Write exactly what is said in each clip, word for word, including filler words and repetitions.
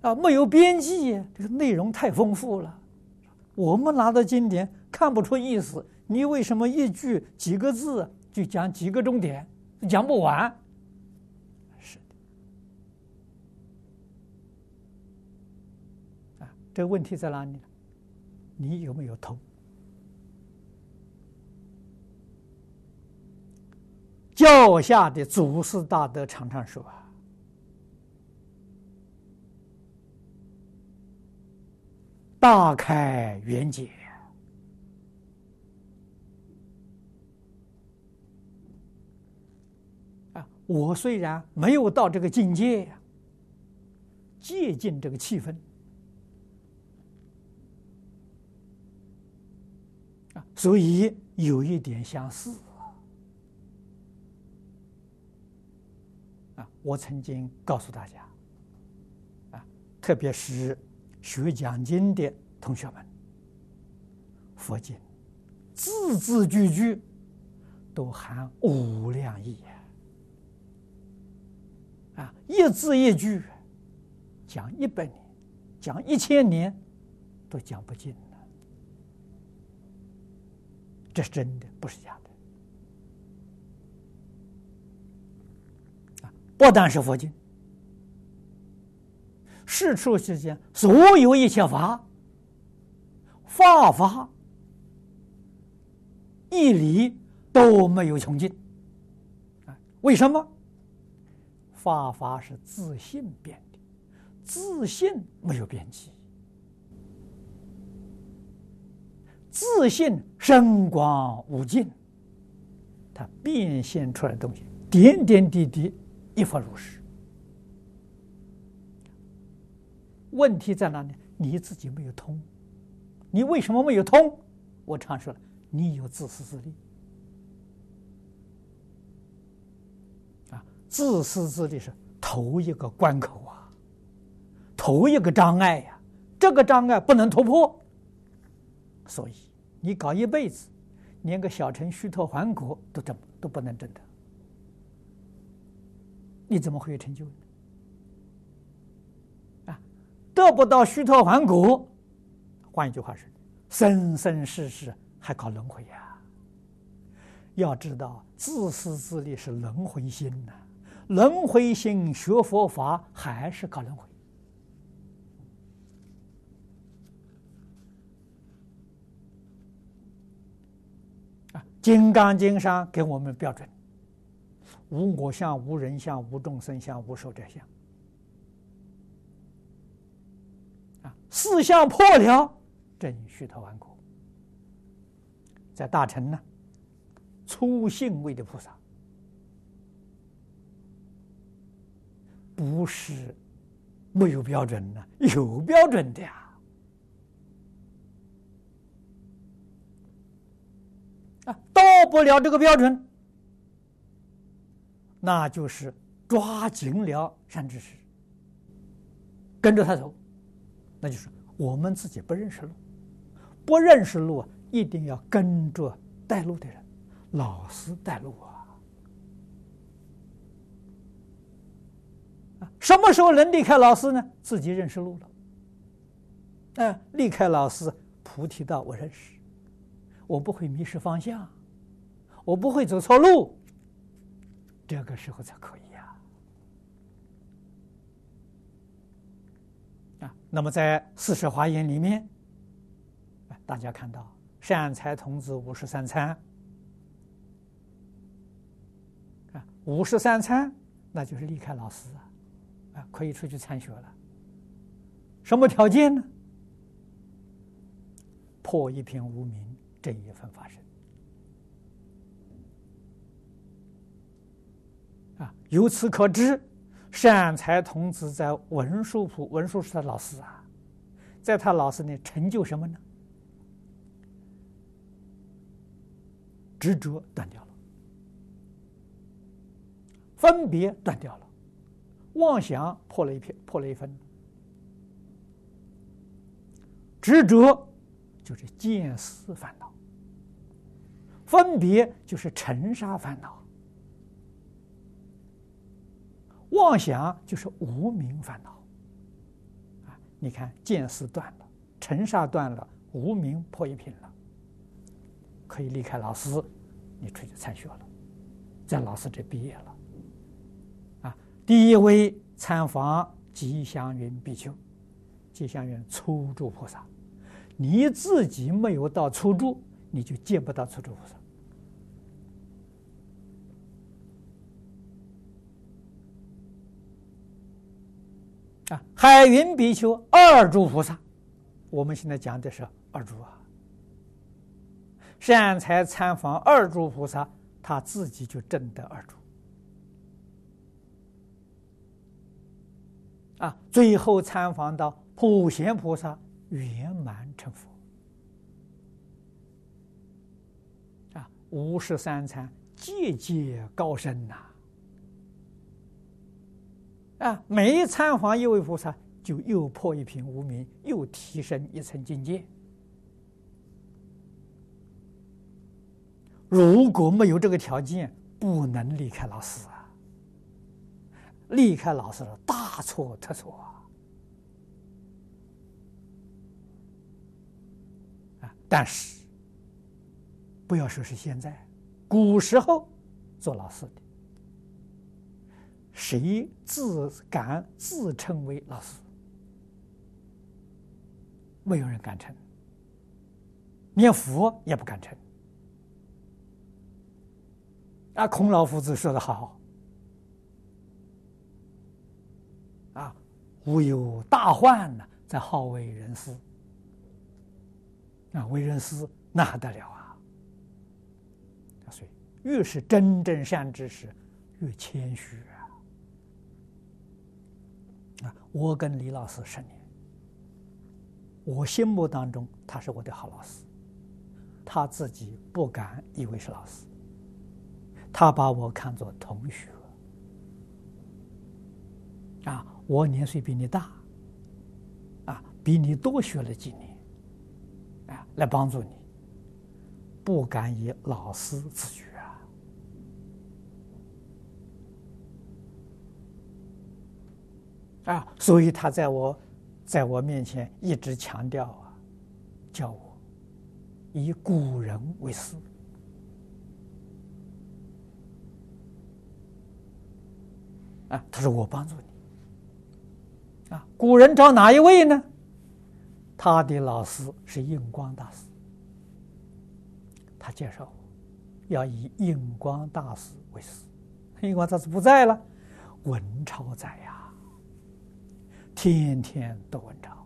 啊，没有边际，这个内容太丰富了。我们拿到经典看不出意思，你为什么一句几个字就讲几个重点，讲不完？是的，啊，这个问题在哪里呢？你有没有偷？教下的祖师大德常常说啊，大开圆解啊！我虽然没有到这个境界呀，接近这个气氛啊，所以有一点相似啊。我曾经告诉大家啊，特别是学讲经的同学们，佛经字字句句都含无量义啊！一字一句讲一百年，讲一千年都讲不尽了。这是真的，不是假的啊！不但是佛经，世出世间所有一切法，法法义理都没有穷尽啊！为什么？法法是自性变的，自性没有边际，自性深广无尽，它变现出来的东西点点滴滴一佛如是。问题在哪里？你自己没有通。你为什么没有通？我常说了，你有自私自利啊！自私自利是头一个关口啊，头一个障碍呀、啊，这个障碍不能突破，所以你搞一辈子，连个小乘须陀洹果都证都不能证得，你怎么会有成就呢？得不到须陀洹果，换一句话是，生生世世还搞轮回呀、啊！要知道，自私自利是轮回心呐、啊，轮回心学佛法还是搞轮回啊！《金刚经》上给我们标准：无我相、无人相、无众生相、无寿者相。四相破了，证须陀洹果。在大乘呢，初信位的菩萨，不是没有标准的，有标准的呀！啊，到不了这个标准，那就是抓紧了善知识，跟着他走。那就是我们自己不认识路，不认识路啊，一定要跟着带路的人，老师带路啊！啊，什么时候能离开老师呢？自己认识路了。哎、呃，离开老师，菩提道我认识，我不会迷失方向，我不会走错路，这个时候才可以。啊，那么在四十华严里面，大家看到善财童子五十三参，啊，五十三参那就是离开老师啊，啊，可以出去参学了。什么条件呢？破一片无明，正一分法身。啊，由此可知。善财童子在文殊普，文殊是他老师啊，在他老师呢，成就什么呢？执着断掉了，分别断掉了，妄想破了一片，破了一分。执着就是见思烦恼，分别就是尘沙烦恼。妄想就是无明烦恼你看见思断了，尘沙断了，无明破一品了，可以离开老师，你出去参学了，在老师这毕业了。啊，第一位参访吉祥云比丘，吉祥云初住菩萨，你自己没有到初住，你就见不到初住菩萨。啊，海云比丘二住菩萨，我们现在讲的是二住啊。善财参访二住菩萨，他自己就证得二住。啊，最后参访到普贤菩萨圆满成佛。啊，五十三参节节高升呐！啊，每一参访一位菩萨，就又破一品无明，又提升一层境界。如果没有这个条件，不能离开老师啊！离开老师了，大错特错啊！啊，但是不要说是现在，古时候做老师的，谁自敢自称为老师？没有人敢称，连佛也不敢称。啊，孔老夫子说得好，啊，吾有大患呢，在好为人师。啊，为人师那还得了啊！所以越是真正善知识，越谦虚啊！啊，我跟李老师十年，我心目当中他是我的好老师，他自己不敢以为是老师。他把我看作同学，啊，我年岁比你大，啊，比你多学了几年，啊，来帮助你，不敢以老师自居啊，啊，所以他在我，在我面前一直强调啊，叫我以古人为师。啊，他说我帮助你。啊，古人找哪一位呢？他的老师是印光大师，他介绍我要以印光大师为师。印光大师不在了，文超在呀，天天读文超，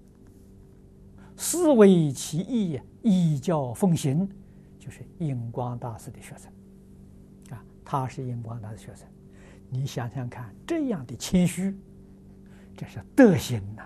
思维其义，依教奉行，就是印光大师的学生。啊，他是印光大师学生。你想想看，这样的谦虚，这是德行呐！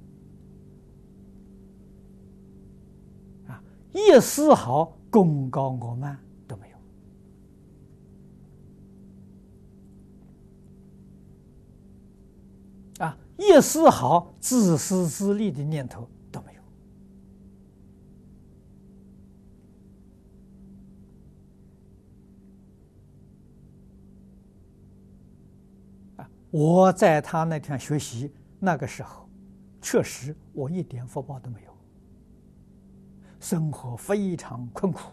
啊，一丝毫功高我慢都没有。啊，一丝毫自私自利的念头都没有。我在他那天学习，那个时候，确实我一点福报都没有，生活非常困苦。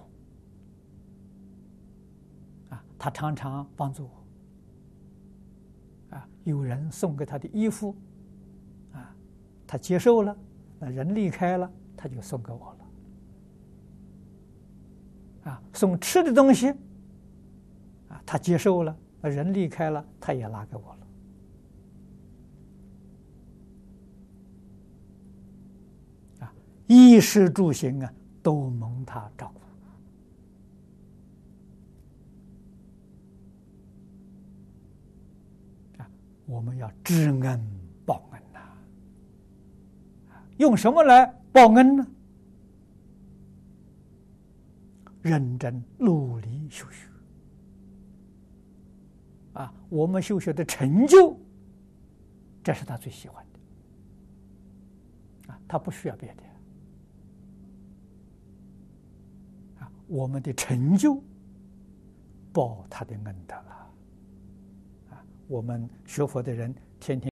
啊，他常常帮助我。啊，有人送给他的衣服，啊，他接受了，那人离开了，他就送给我了。啊，送吃的东西，啊，他接受了，那人离开了，他也拿给我了。衣食住行啊，都蒙他照顾。啊，我们要知恩报恩呐、啊！用什么来报恩呢？认真努力修学。啊，我们修学的成就，这是他最喜欢的。啊，他不需要别的。我们的成就报他的恩德了。啊，我们学佛的人天天